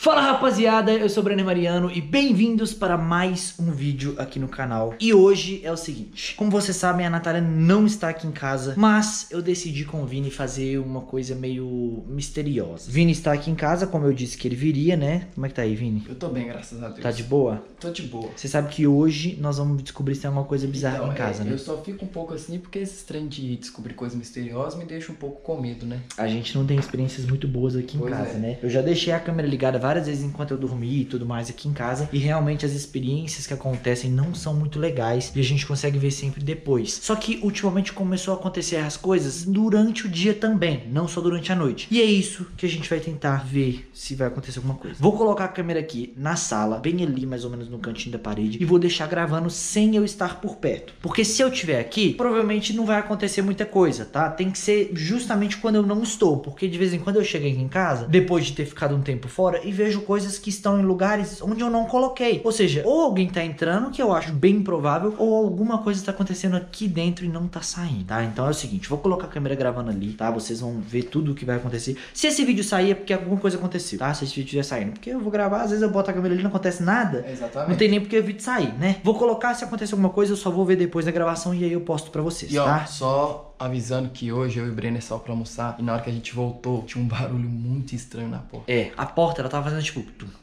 Fala rapaziada, eu sou o Brenner Mariano e bem-vindos para mais um vídeo aqui no canal. E hoje é o seguinte, como vocês sabem, a Natália não está aqui em casa, mas eu decidi com o Vini fazer uma coisa meio misteriosa. Vini está aqui em casa, como eu disse que ele viria, né? Como é que tá aí, Vini? Eu tô bem, graças a Deus. Tá de boa? Tô de boa. Você sabe que hoje nós vamos descobrir se tem alguma coisa bizarra aqui em casa, né? Eu só fico um pouco assim porque esses trem de descobrir coisas misteriosas me deixa um pouco com medo, né? A gente não tem experiências muito boas aqui em casa, né? Eu já deixei a câmera ligada várias vezes enquanto eu dormi e tudo mais aqui em casa. E realmente as experiências que acontecem não são muito legais. E a gente consegue ver sempre depois. Só que ultimamente começou a acontecer as coisas durante o dia também. Não só durante a noite. E é isso que a gente vai tentar ver se vai acontecer alguma coisa. Vou colocar a câmera aqui na sala. Bem ali mais ou menos no cantinho da parede. E vou deixar gravando sem eu estar por perto. Porque se eu estiver aqui, provavelmente não vai acontecer muita coisa, tá? Tem que ser justamente quando eu não estou. Porque de vez em quando eu chego aqui em casa, depois de ter ficado um tempo fora, e vejo coisas que estão em lugares onde eu não coloquei. Ou seja, ou alguém tá entrando, que eu acho bem improvável, ou alguma coisa tá acontecendo aqui dentro e não tá saindo, tá? Então é o seguinte, vou colocar a câmera gravando ali, tá? Vocês vão ver tudo o que vai acontecer. Se esse vídeo sair é porque alguma coisa aconteceu, tá? Se esse vídeo estiver saindo. Porque eu vou gravar, às vezes eu boto a câmera ali e não acontece nada. Exatamente. Não tem nem porque o vídeo sair, né? Vou colocar, se acontecer alguma coisa, eu só vou ver depois da gravação e aí eu posto pra vocês, E ó, tá? só avisando que hoje eu e o Brenner só pra almoçar. E na hora que a gente voltou, tinha um barulho muito estranho na porta. É, a porta, ela tava fazendo tipo...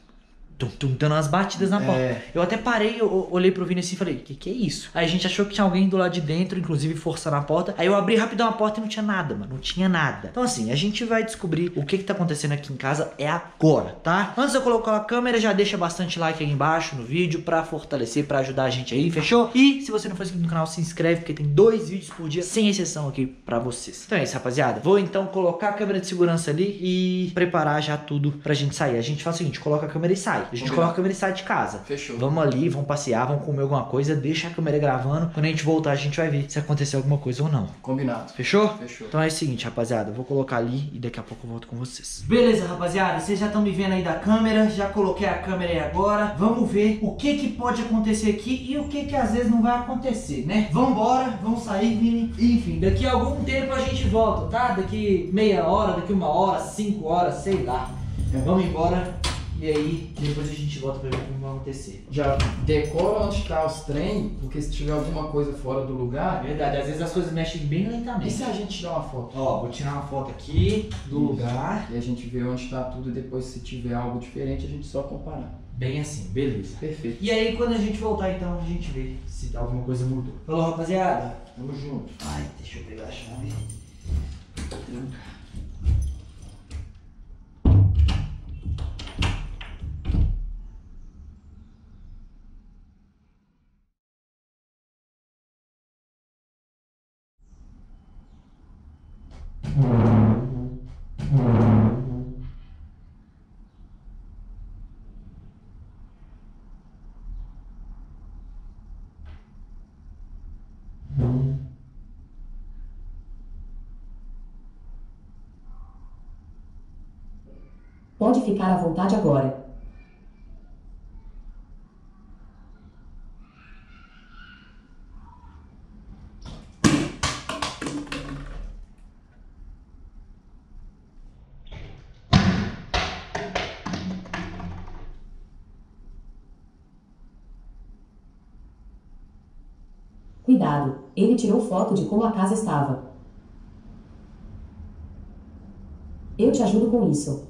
dando umas batidas na porta. Eu até parei, eu olhei pro Vini assim e falei, que é isso? Aí a gente achou que tinha alguém do lado de dentro, inclusive forçando a porta. Aí eu abri rapidão a porta e não tinha nada, mano. Não tinha nada. Então assim, a gente vai descobrir o que tá acontecendo aqui em casa é agora, tá? Antes de eu colocar a câmera, já deixa bastante like aí embaixo no vídeo pra fortalecer, pra ajudar a gente aí, fechou? E se você não for inscrito no canal, se inscreve, porque tem 2 vídeos por dia, sem exceção aqui pra vocês. Então é isso, rapaziada. Vou então colocar a câmera de segurança ali e preparar já tudo pra gente sair. A gente faz o seguinte, coloca a câmera e sai. A gente coloca a câmera e sai de casa. Fechou. Vamos ali, vamos passear, vamos comer alguma coisa, deixa a câmera gravando. Quando a gente voltar, a gente vai ver se aconteceu alguma coisa ou não. Combinado. Fechou? Fechou. Então é o seguinte, rapaziada, eu vou colocar ali e daqui a pouco eu volto com vocês. Beleza, rapaziada, vocês já estão me vendo aí da câmera, já coloquei a câmera aí agora. Vamos ver o que pode acontecer aqui e o que às vezes não vai acontecer, né? Vambora, vamos sair, Vini. Enfim, daqui a algum tempo a gente volta, tá? Daqui meia hora, daqui 1 hora, 5 horas, sei lá. Vamos embora. E aí, depois a gente volta pra ver como vai acontecer. Já decora onde tá os trem, porque se tiver alguma coisa fora do lugar... É verdade, às vezes as coisas mexem bem E lentamente. se a gente tirar uma foto? Ó, vou tirar uma foto aqui do lugar. E a gente vê onde tá tudo e depois se tiver algo diferente, a gente só comparar. Bem assim, beleza. Perfeito. E aí, quando a gente voltar, então, a gente vê se alguma coisa mudou. Falou, rapaziada. Tamo junto. Ai, deixa eu pegar a chave. Pode ficar à vontade agora. Cuidado, ele tirou foto de como a casa estava. Eu te ajudo com isso.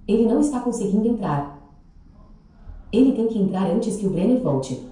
Ele não está conseguindo entrar. Ele tem que entrar antes que o Brenner volte.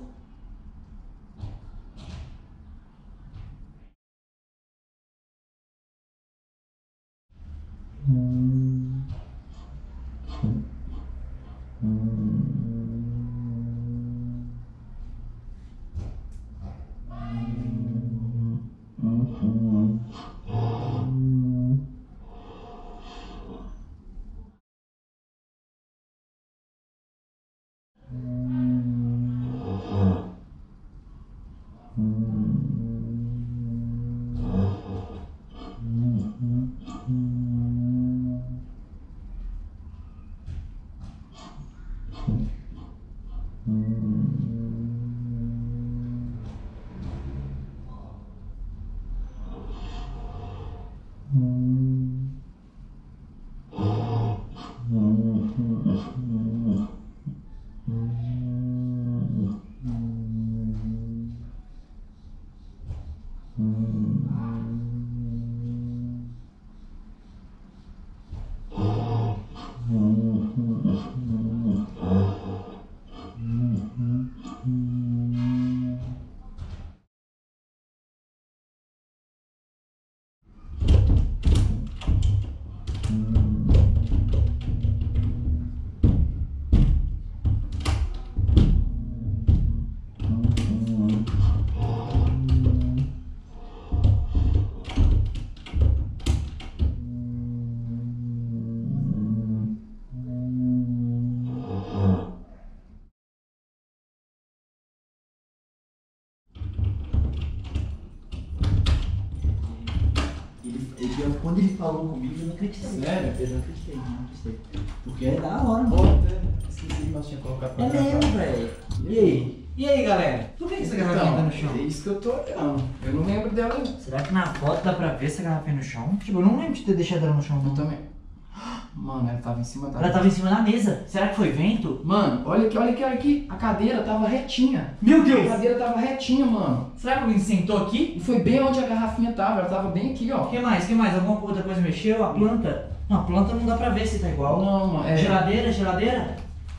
Quando ele falou comigo, eu não acreditei. Sério? Eu não acreditei. Porque é da hora, mano. Pô, esqueci que nós tínhamos colocado pra É gravar. mesmo, velho. E aí? E aí, galera? Por que essa garrafinha tá no chão? É isso que eu tô olhando. Eu não lembro dela, não. Será que na foto dá pra ver essa garrafinha no chão? Tipo, eu não lembro de ter deixado ela no chão, Eu não. também. Mano, ela tava em cima da... Ela tava em cima da mesa. Será que foi vento? Mano, olha aqui, olha aqui, olha aqui. A cadeira tava retinha. Meu A Deus! cadeira tava retinha, mano. Será que alguém sentou aqui? E foi bem onde a garrafinha tava. Ela tava bem aqui, ó. O que mais? Alguma outra coisa mexeu? A planta? Não, a planta não dá pra ver se tá igual. Não, mano. É... Geladeira?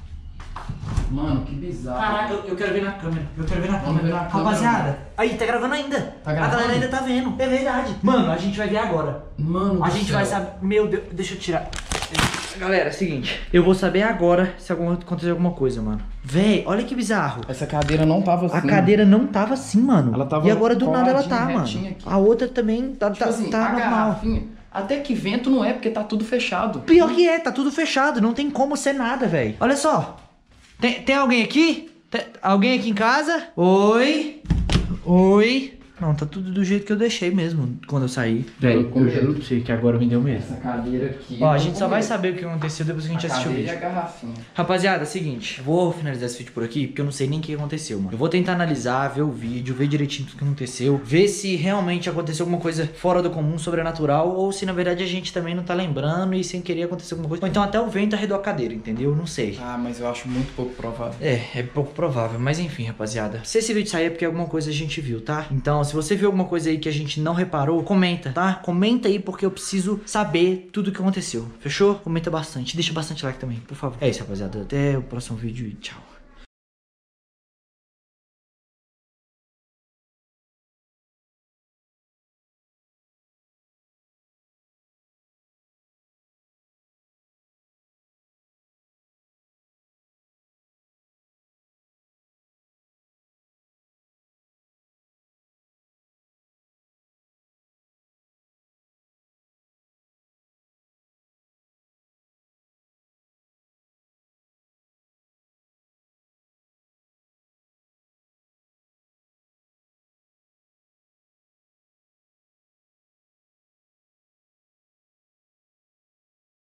Mano, que bizarro. Caraca, eu quero ver na câmera. Vamos ver na câmera. Rapaziada, aí, tá gravando ainda. Tá gravando? A galera ainda tá vendo. É verdade. Mano, a gente vai ver agora. Mano, A do gente céu. vai saber. Meu Deus, deixa eu tirar. Galera, é o seguinte. Eu vou saber agora se acontecer alguma coisa, mano. Véi, olha que bizarro. Essa cadeira não tava assim. A cadeira não tava assim, mano. Ela tava e agora do nada ela tá, coladinha, mano. retinha aqui. A outra também tá, Tipo assim, tá a normal. garrafinha... Até que vento não é, porque tá tudo fechado. Pior que é, tá tudo fechado. Não tem como ser nada, velho. Olha só. Tem alguém aqui? Alguém aqui em casa? Oi? Oi? Não, tá tudo do jeito que eu deixei mesmo quando eu saí. Velho, eu juro pra você que agora me deu medo. Essa cadeira aqui... Ó, a gente só vai saber o que aconteceu depois que a gente assistiu o cadeira vídeo. e a garrafinha. Rapaziada, é o seguinte, vou finalizar esse vídeo por aqui, porque eu não sei nem o que aconteceu, mano. Eu vou tentar analisar, ver o vídeo, ver direitinho tudo que aconteceu, ver se realmente aconteceu alguma coisa fora do comum, sobrenatural, ou se na verdade a gente também não tá lembrando e sem querer aconteceu alguma coisa. Ou então até o vento arredou a cadeira, entendeu? Não sei. Ah, mas eu acho muito pouco provável. É pouco provável, mas enfim, rapaziada. Se esse vídeo sair é porque alguma coisa a gente viu, tá? Então, se você viu alguma coisa aí que a gente não reparou, comenta, tá? Comenta aí porque eu preciso saber tudo o que aconteceu, fechou? Comenta bastante, deixa bastante like também, por favor. É isso, rapaziada. Até o próximo vídeo e tchau.